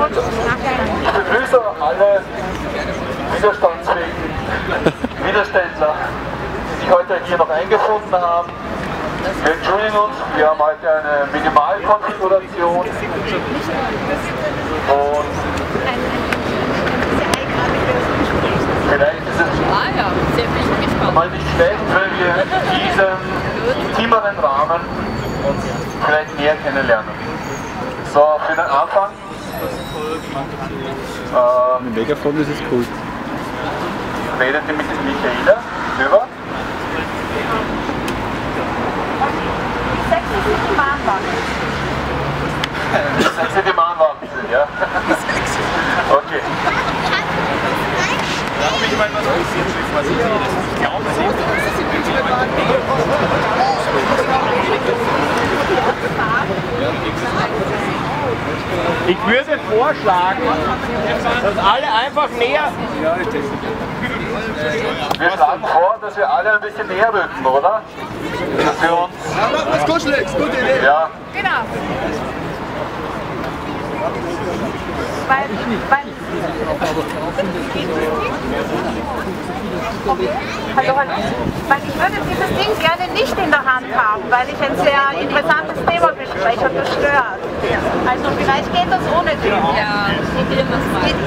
Ich begrüße alle widerstandsfähigen Widerständler, die sich heute hier noch eingefunden haben. Wir entschuldigen uns, wir haben heute eine Minimalkonfiguration und vielleicht ist es mal nicht schlecht, wenn wir in diesem intimeren Rahmen uns vielleicht näher kennenlernen. So, für den Anfang. Ein Megafon, das ist cool. Redet ihr mit Michaela drüber? Sechs sind die Mahnwachen. Sechs sind die Mahnwachen, ja? Okay. Darf ich mal was passieren, was ich sehe? Ich glaube, ich würde vorschlagen, dass alle einfach näher. Wir schlagen vor, dass wir alle ein bisschen näher rücken, oder? Dass wir uns. Ja, mach was Kuscheliges, gute Idee. Ja. Genau. Hallo. Weil ich würde dieses Ding gerne nicht in der Hand haben, weil ich ein sehr interessantes Thema bespreche und das stört. Also vielleicht geht das ohne Ding. Ja, probieren wir es mal.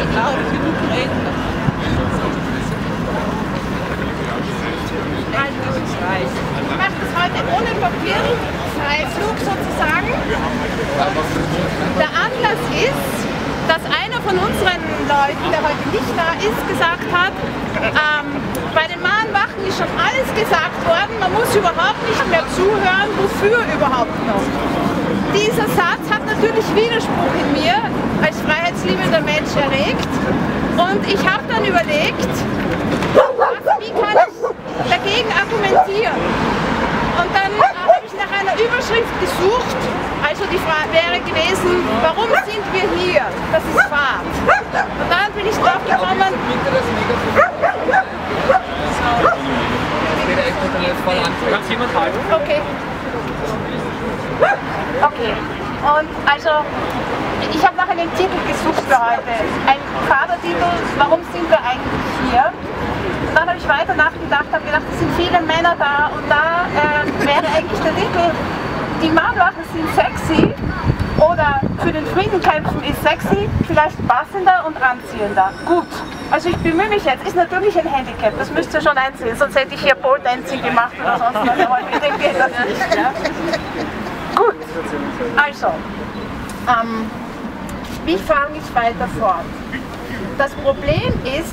Ich mache das heute ohne Papier, Freiflug sozusagen. Der Anlass ist, dass einer von unseren Leuten, der heute nicht da ist, gesagt hat, bei den Mahnwachen ist schon alles gesagt worden, man muss überhaupt nicht mehr zuhören, wofür überhaupt noch. Dieser Satz hat natürlich Widerspruch in mir als freiheitsliebender Mensch erregt und ich habe dann überlegt, wie kann ich dagegen argumentieren? Und dann habe ich nach einer Überschrift gesucht, also die Frage wäre gewesen, warum sind wir hier? Das ist Fahrt. Und dann bin ich drauf gekommen, Kannst jemand halten? okay. Okay. Und also, ich habe nach einem Titel gesucht für heute. Ein Vatertitel, warum sind wir eigentlich hier? Und dann habe ich weiter nachgedacht, habe gedacht, es sind viele Männer da und da wäre eigentlich der Titel, die Mahnwachen sind sexy oder für den Frieden kämpfen ist sexy, vielleicht passender und anziehender. Gut, also ich bemühe mich jetzt, ist natürlich ein Handicap, das müsst ihr schon einsehen, sonst hätte ich hier Pole Dancing gemacht oder sonst was, aber mit dem geht das nicht. Ja? Gut, also, wie fange ich weiter fort? Das Problem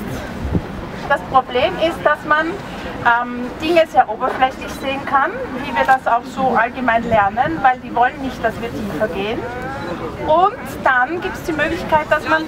ist, dass man Dinge sehr oberflächlich sehen kann, wie wir das auch so allgemein lernen, weil die wollen nicht, dass wir tiefer gehen. Und dann gibt es die Möglichkeit, dass man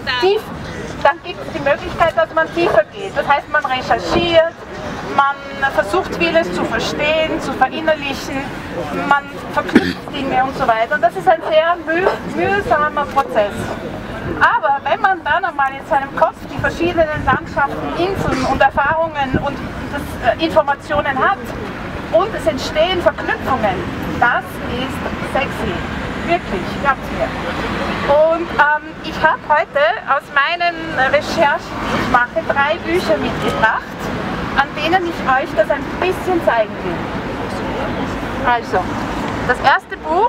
tiefer geht. Das heißt, man recherchiert, man versucht vieles zu verstehen, zu verinnerlichen, man verknüpft Dinge und so weiter. Und das ist ein sehr mühsamer Prozess. Aber wenn man dann einmal in seinem Kopf die verschiedenen Landschaften, Inseln und Erfahrungen und Informationen hat und es entstehen Verknüpfungen, das ist sexy. Wirklich, glaubt's mir. Und ich habe heute aus meinen Recherchen, die ich mache, 3 Bücher mitgebracht, an denen ich euch das ein bisschen zeigen will. Also, das erste Buch,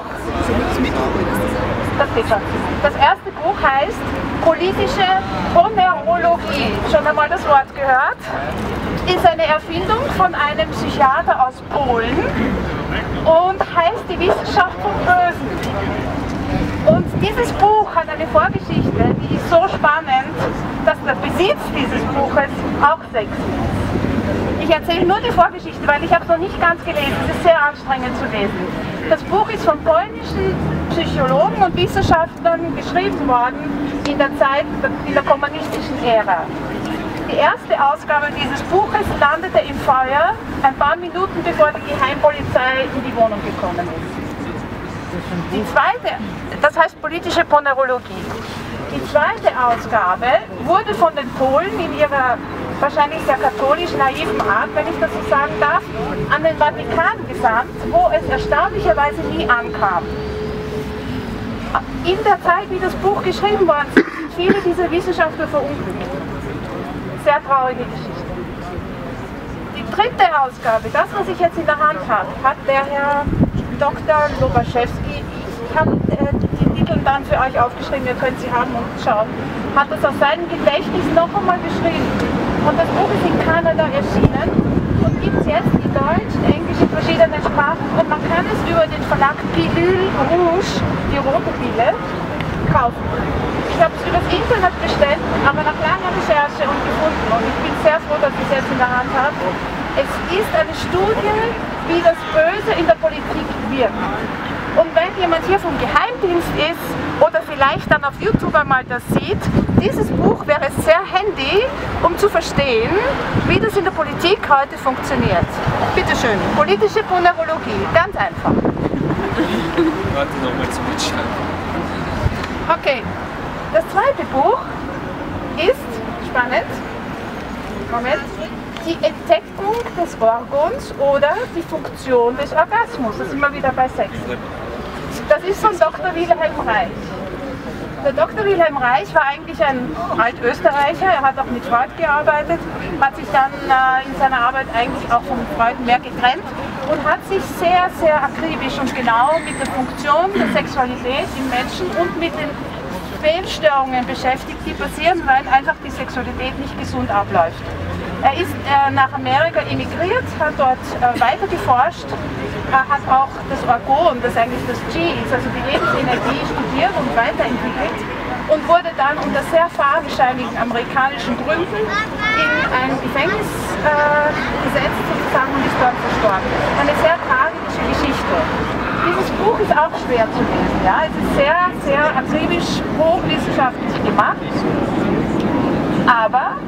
das erste Buch heißt Politische Ponerologie. Schon einmal das Wort gehört? Ist eine Erfindung von einem Psychiater aus Polen und heißt die Wissenschaft vom Bösen. Und dieses Buch hat eine Vorgeschichte, die ist so spannend, dass der Besitz dieses Buches auch sexy ist. Ich erzähle nur die Vorgeschichte, weil ich habe es noch nicht ganz gelesen. Es ist sehr anstrengend zu lesen. Das Buch ist von polnischen Psychologen und Wissenschaftlern geschrieben worden in der kommunistischen Ära. Die erste Ausgabe dieses Buches landete im Feuer, ein paar Minuten bevor die Geheimpolizei in die Wohnung gekommen ist. Die zweite, das heißt politische Ponerologie. Die zweite Ausgabe wurde von den Polen in ihrer wahrscheinlich sehr katholisch naiven Art, wenn ich das so sagen darf, an den Vatikan gesandt, wo es erstaunlicherweise nie ankam. in der Zeit, wie das Buch geschrieben worden ist, sind viele dieser Wissenschaftler verunglückt. Sehr traurige Geschichte. Die dritte Ausgabe, das, was ich jetzt in der Hand habe, hat der Herr Dr. Lobaschewski, ich habe die Titel dann für euch aufgeschrieben, ihr könnt sie haben und schauen, hat das aus seinem Gedächtnis noch einmal geschrieben. Und das Buch ist in Kanada erschienen und gibt es jetzt in Deutsch, in Englisch, in verschiedenen Sprachen und man kann es über den Verlag Pilule Rouge, die rote Pille, kaufen. Ich habe es übers Internet bestellt, aber nach langer Recherche und gefunden und ich bin sehr froh, dass ich es jetzt in der Hand habe. Es ist eine Studie, wie das Böse in der Politik wirkt. Und wenn jemand hier vom Geheimdienst ist oder vielleicht dann auf YouTube einmal das sieht, dieses Buch wäre sehr handy, um zu verstehen, wie das in der Politik heute funktioniert. Bitte schön, politische Ponerologie, ganz einfach. Warte nochmal zum Mitschreiben. Okay, das zweite Buch ist, spannend, Moment, die Entdeckung des Orgons oder die Funktion des Orgasmus. Da sind wir wieder bei Sex. Das ist von Dr. Wilhelm Reich. Der Dr. Wilhelm Reich war eigentlich ein Altösterreicher, er hat auch mit Freud gearbeitet, hat sich dann in seiner Arbeit eigentlich auch von Freud mehr getrennt und hat sich sehr, sehr akribisch und genau mit der Funktion der Sexualität im Menschen und mit den Fehlstörungen beschäftigt, die passieren, weil einfach die Sexualität nicht gesund abläuft. Er ist nach Amerika emigriert, hat dort weiter geforscht, hat auch das Orgon, das eigentlich das G ist, also die Lebensenergie, studiert und weiterentwickelt und wurde dann unter sehr fadenscheinigen amerikanischen Gründen in ein Gefängnis gesetzt sozusagen und ist dort verstorben. Eine sehr tragische Geschichte. Dieses Buch ist auch schwer zu lesen. Ja? Es ist sehr, sehr akribisch, hochwissenschaftlich gemacht. Aber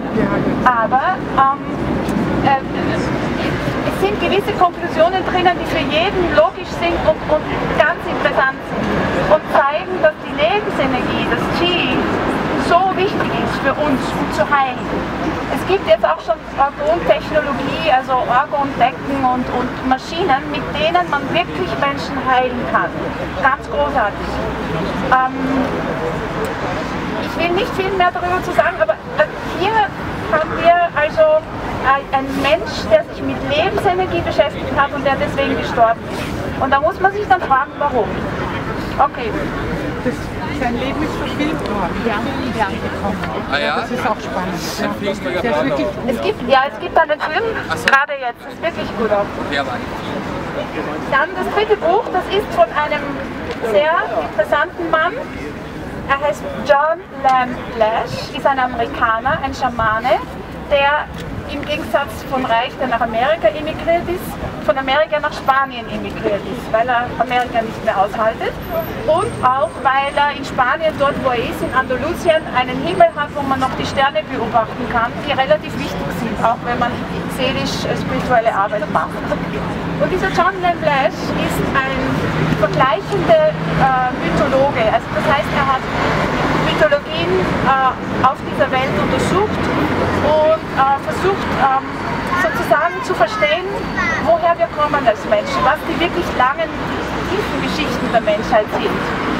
es sind gewisse Konklusionen drinnen, die für jeden logisch sind und ganz interessant sind und zeigen, dass die Lebensenergie, das Qi, so wichtig ist für uns, um zu heilen. Es gibt jetzt auch schon Orgontechnologie, also Orgondecken und Maschinen, mit denen man wirklich Menschen heilen kann. Ganz großartig. Ich will nicht viel mehr darüber zu sagen, aber hier haben wir also einen Mensch, der sich mit Lebensenergie beschäftigt hat und der deswegen gestorben ist. Und da muss man sich dann fragen, warum. Okay. Sein Leben ist verfilmt worden. Ja, Ah ja? das ist auch spannend. Ja. Ein Flugzeug Der ist wirklich Es gibt einen Film, gerade jetzt, das ist wirklich gut auch. Wer war Dann das dritte Buch, das ist von einem sehr interessanten Mann. Er heißt John Lamb Lash, ist ein Amerikaner, ein Schamane, der im Gegensatz von Reich, der nach Amerika emigriert ist, von Amerika nach Spanien emigriert ist, weil er Amerika nicht mehr aushaltet und auch weil er in Spanien, dort wo er ist, in Andalusien, einen Himmel hat, wo man noch die Sterne beobachten kann, die relativ wichtig sind, auch wenn man seelisch-spirituelle Arbeit macht. Und dieser John Lamb Lash ist ein vergleichender Mythologe, also das heißt, er hat Mythologien auf dieser Welt untersucht und versucht sozusagen zu verstehen, woher wir kommen als Menschen, was die wirklich langen, tiefen Geschichten der Menschheit sind.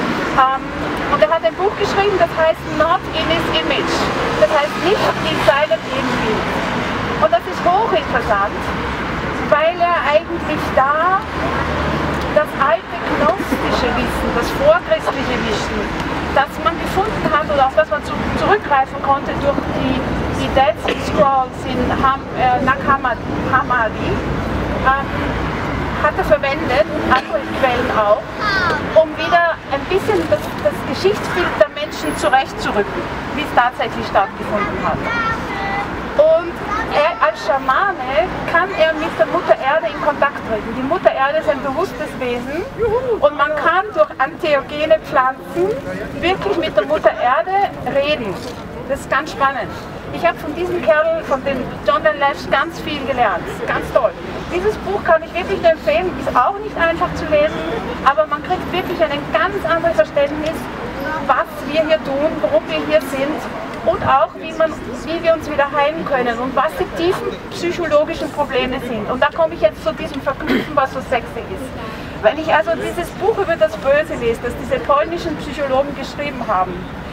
Und er hat ein Buch geschrieben, das heißt Not in his Image, das heißt nicht in seinem Ebenbild. Und das ist hochinteressant, weil er eigentlich da das alte gnostische Wissen, das vorchristliche Wissen, das man gefunden hat oder auf das man zurückgreifen konnte durch die Dead Sea Scrolls in Nag Hammadi, hat er verwendet, andere Quellen auch, um wieder ein bisschen das Geschichtsbild der Menschen zurechtzurücken, wie es tatsächlich stattgefunden hat. Und er als Schamane kann er mit der Mutter Erde in Kontakt treten. Die Mutter Erde ist ein bewusstes Wesen und man kann durch antheogene Pflanzen wirklich mit der Mutter Erde reden. Das ist ganz spannend. Ich habe von diesem Kerl, von dem John Lamb Lash, ganz viel gelernt. Ganz toll. Dieses Buch kann ich wirklich nur empfehlen, ist auch nicht einfach zu lesen, aber man kriegt wirklich ein ganz anderes Verständnis, was wir hier tun, warum wir hier sind und auch wie wir uns wieder heilen können und was die tiefen psychologischen Probleme sind. Und da komme ich jetzt zu diesem Verknüpfen, was so sexy ist. Wenn ich also dieses Buch über das Böse lese, das diese polnischen Psychologen geschrieben haben,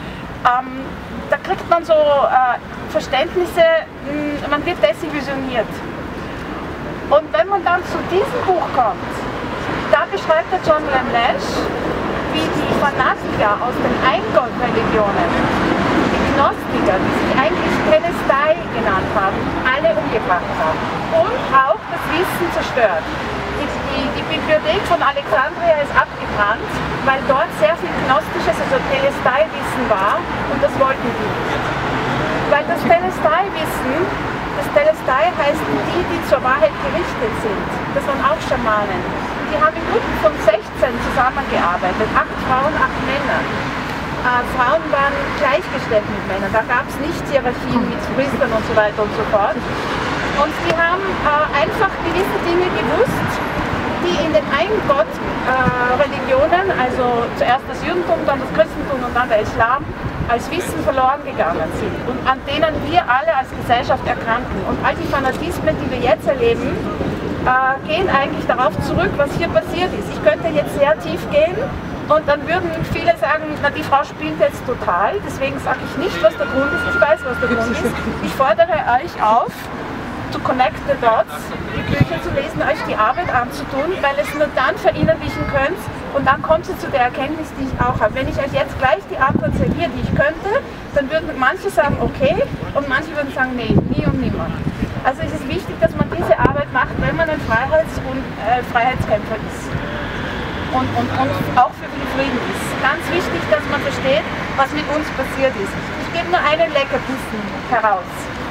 da kriegt man so Verständnisse, man wird desillusioniert. Und wenn man dann zu diesem Buch kommt, da beschreibt der John Lamlash, wie die Fanatiker aus den Eingott-Religionen, die Gnostiker, die sich eigentlich Telestai genannt haben, alle umgebracht haben und auch das Wissen zerstört. Die Bibliothek von Alexandria ist abgebrannt, weil dort sehr viel gnostisches, also Telestai-Wissen war und das wollten die nicht. Weil das Telestai-Wissen, das Telestai heißt die zur Wahrheit gerichtet sind. Das waren auch Schamanen. Die haben in Gruppen von 16 zusammengearbeitet, 8 Frauen, 8 Männer. Frauen waren gleichgestellt mit Männern, da gab es nicht Hierarchien mit Priestern und so weiter und so fort. Und die haben einfach gewisse Dinge gewusst, die in den Eingott-Religionen, also zuerst das Judentum, dann das Christentum und dann der Islam, als Wissen verloren gegangen sind und an denen wir alle als Gesellschaft erkranken. Und all die Fanatismen, die wir jetzt erleben, gehen eigentlich darauf zurück, was hier passiert ist. Ich könnte jetzt sehr tief gehen und dann würden viele sagen, na die Frau spielt jetzt total, deswegen sage ich nicht, was der Grund ist, ich weiß, was der Grund ist. Ich fordere euch auf, to connect the dots, die Bücher zu lesen, euch die Arbeit anzutun, weil es nur dann verinnerlichen könnt und dann kommt ihr zu der Erkenntnis, die ich auch habe. Wenn ich euch jetzt gleich die Antwort serviere, die ich könnte, dann würden manche sagen, okay, und manche würden sagen, nee, nie und nimmer. Also es ist wichtig, dass man diese Arbeit macht, wenn man ein Freiheitskämpfer ist und auch für den Frieden ist. Ganz wichtig, dass man versteht, was mit uns passiert ist. Ich gebe nur einen Leckerbissen heraus.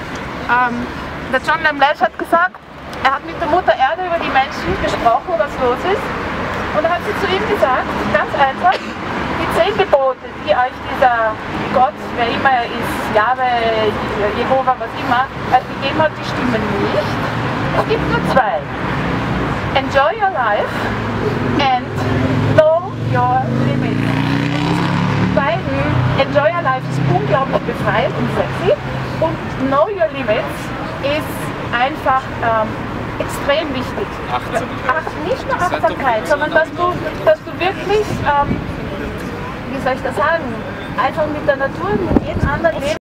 Der John Lamlash hat gesagt, er hat mit der Mutter Erde über die Menschen gesprochen, was los ist. Und da hat sie zu ihm gesagt, ganz einfach, die 10 Gebote, die euch dieser Gott, wer immer er ist, Jahwe, Jehova, was immer, gegeben hat, die stimmen nicht. Es gibt nur 2. Enjoy your life and know your limits. Beiden, Enjoy your life ist unglaublich befreiend und sexy und Know your limits ist einfach extrem wichtig. Nicht nur Achtsamkeit, sondern dass du wirklich, wie soll ich das sagen, einfach mit der Natur, mit jedem anderen Leben